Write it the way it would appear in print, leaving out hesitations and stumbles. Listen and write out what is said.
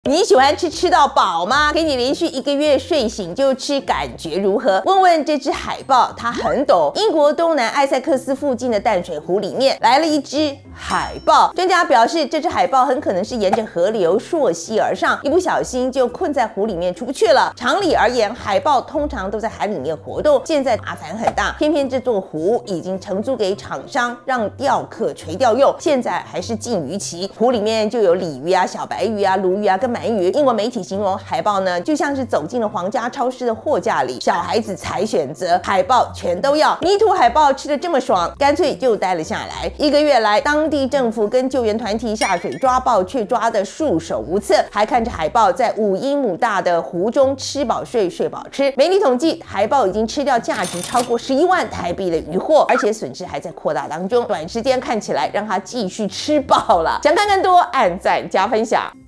你喜欢吃到饱吗？给你连续1个月睡醒就吃，感觉如何？问问这只海豹，它很懂。英国东南埃塞克斯附近的淡水湖里面来了一只海豹，专家表示，这只海豹很可能是沿着河流溯溪而上，一不小心就困在湖里面出不去了。常理而言，海豹通常都在海里面活动，现在麻烦很大，偏偏这座湖已经承租给厂商，让钓客垂钓用，现在还是禁渔期。湖里面就有鲤鱼啊、小白鱼啊、鲈鱼啊跟鳗鱼。英国媒体形容海豹呢，就像是走进了皇家超市的货架里，小孩子才选择，海豹全都要。迷途海豹吃得这么爽，干脆就待了下来。1个月来，当地政府跟救援团体下水抓豹，却抓得束手无策，还看着海豹在5英亩大的湖中吃饱睡，睡饱吃。媒体统计，海豹已经吃掉价值超过11万台币的渔获，而且损失还在扩大当中。短时间看起来让它继续吃饱了。想看更多，按赞加分享。